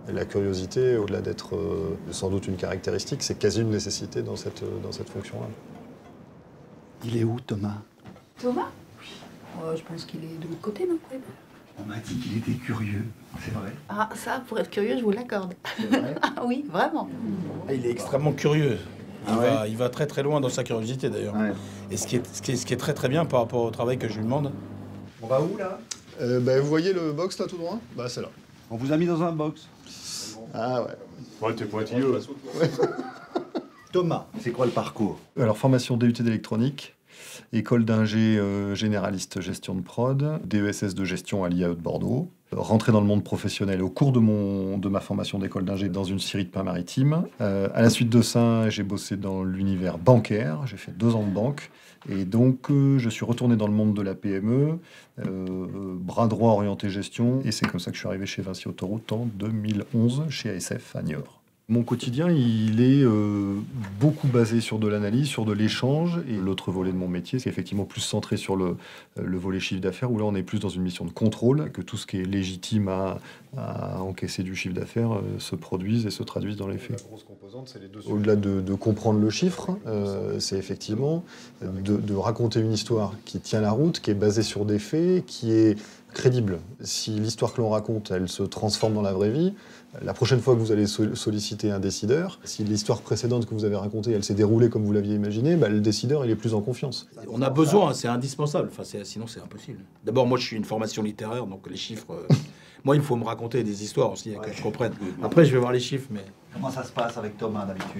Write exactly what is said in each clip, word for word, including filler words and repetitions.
Et la curiosité, au-delà d'être euh, sans doute une caractéristique, c'est quasi une nécessité dans cette, dans cette fonction-là. Il est où, Thomas? Thomas? Oui. Euh, je pense qu'il est de l'autre côté, non? On m'a dit qu'il était curieux, c'est vrai? Ah, ça, pour être curieux, je vous l'accorde. Ah oui, vraiment. Il est extrêmement curieux. Il, Ah ouais. va, il va très très loin dans sa curiosité d'ailleurs. Ouais. Et ce qui, est, ce, qui est, ce qui est très très bien par rapport au travail que je lui demande. On va où, là? Euh, bah, vous voyez le box là tout droit? Bah c'est là. On vous a mis dans un box. Ah ouais. Ouais, t'es pointilleux. Ouais. Thomas, c'est quoi le parcours? Alors formation D U T d'électronique, école d'ingé euh, généraliste gestion de prod, D E S S de gestion à l'I A E de Bordeaux. Rentré dans le monde professionnel au cours de, mon, de ma formation d'école d'ingé dans une scierie de pain maritime. Euh, à la suite de ça, j'ai bossé dans l'univers bancaire, j'ai fait deux ans de banque. Et donc, euh, je suis retourné dans le monde de la P M E, euh, bras droit orienté gestion. Et c'est comme ça que je suis arrivé chez Vinci Autoroute en deux mille onze, chez A S F à Niort. Mon quotidien, il est euh, beaucoup basé sur de l'analyse, sur de l'échange. Et l'autre volet de mon métier, c'est effectivement plus centré sur le, le volet chiffre d'affaires, où là, on est plus dans une mission de contrôle, que tout ce qui est légitime à, à encaisser du chiffre d'affaires euh, se produise et se traduise dans les faits. La grosse composante, c'est les deux. Au-delà de, de comprendre le chiffre, euh, c'est effectivement de, de raconter une histoire qui tient la route, qui est basée sur des faits, qui est crédible. Si l'histoire que l'on raconte, elle se transforme dans la vraie vie, la prochaine fois que vous allez solliciter un décideur, si l'histoire précédente que vous avez racontée, elle s'est déroulée comme vous l'aviez imaginé, bah, le décideur, il est plus en confiance. On a besoin, c'est indispensable. Enfin, sinon, c'est impossible. D'abord, moi, je suis une formation littéraire, donc les chiffres... Euh, moi, il faut me raconter des histoires aussi, ouais, que je comprenne. Après, je vais voir les chiffres, mais... Comment ça se passe avec Thomas, d'habitude?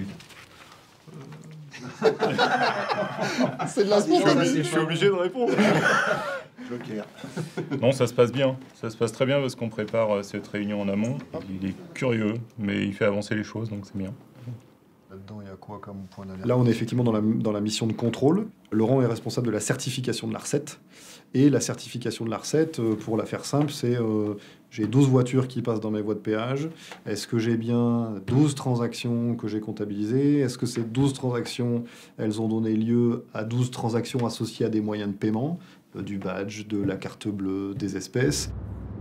C'est de la Je suis obligé de répondre. Joker. Non, ça se passe bien. Ça se passe très bien parce qu'on prépare cette réunion en amont. Il est curieux, mais il fait avancer les choses, donc c'est bien. Là-dedans, il y a quoi comme point d'alerte? Là, on est effectivement dans la, dans la mission de contrôle. Laurent est responsable de la certification de la recette. Et la certification de la recette, pour la faire simple, c'est euh, j'ai douze voitures qui passent dans mes voies de péage. Est-ce que j'ai bien douze transactions que j'ai comptabilisées? Est-ce que ces douze transactions, elles ont donné lieu à douze transactions associées à des moyens de paiement? Du badge, de la carte bleue, des espèces.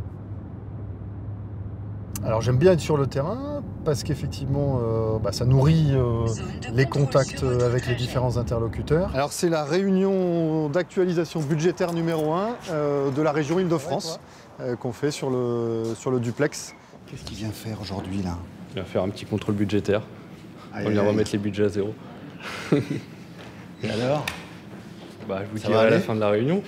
Alors j'aime bien être sur le terrain parce qu'effectivement euh, bah, ça nourrit euh, les contacts avec les différents interlocuteurs. Alors c'est la réunion d'actualisation budgétaire numéro un euh, de la région Île-de-France euh, qu'on fait sur le, sur le duplex. Qu'est-ce qu'il vient faire aujourd'hui, là? Il va faire un petit contrôle budgétaire. Aïe, On vient aïe. remettre les budgets à zéro. Et alors? Bah, je vous Ça dirai va à la aller fin de la réunion.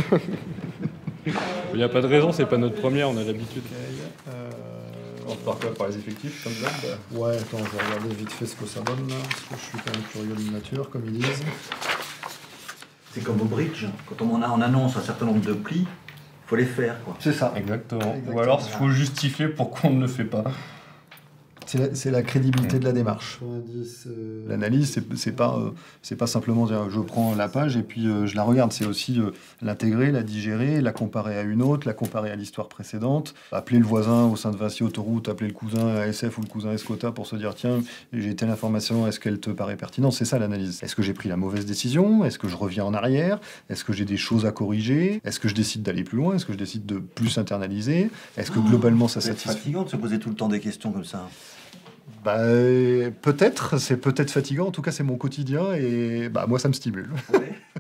Il n'y a pas de raison, c'est pas notre première, on a l'habitude. Euh, On repart quoi par les effectifs, comme ça bah... Ouais, attends, je vais regarder vite fait ce que ça donne là, parce que je suis quand même curieux de nature, comme ils disent. C'est comme au bridge. Quand on, a, on annonce un certain nombre de plis, il faut les faire, quoi. C'est ça. Exactement. Exactement. Ou alors, il faut justifier pourquoi on ne le fait pas. C'est la, c'est la crédibilité de la démarche. L'analyse, c'est, c'est pas, euh, c'est pas simplement dire je prends la page et puis euh, je la regarde. C'est aussi euh, l'intégrer, la digérer, la comparer à une autre, la comparer à l'histoire précédente. Appeler le voisin au sein de Vinci Autoroute, appeler le cousin A S F ou le cousin Escota pour se dire tiens, j'ai telle information, est-ce qu'elle te paraît pertinente? C'est ça l'analyse. Est-ce que j'ai pris la mauvaise décision? Est-ce que je reviens en arrière? Est-ce que j'ai des choses à corriger? Est-ce que je décide d'aller plus loin? Est-ce que je décide de plus internaliser? Est-ce que globalement ça C'est satisfait? fatigant de se poser tout le temps des questions comme ça. Bah, peut-être, c'est peut-être fatigant, en tout cas c'est mon quotidien et bah, moi ça me stimule. Ouais.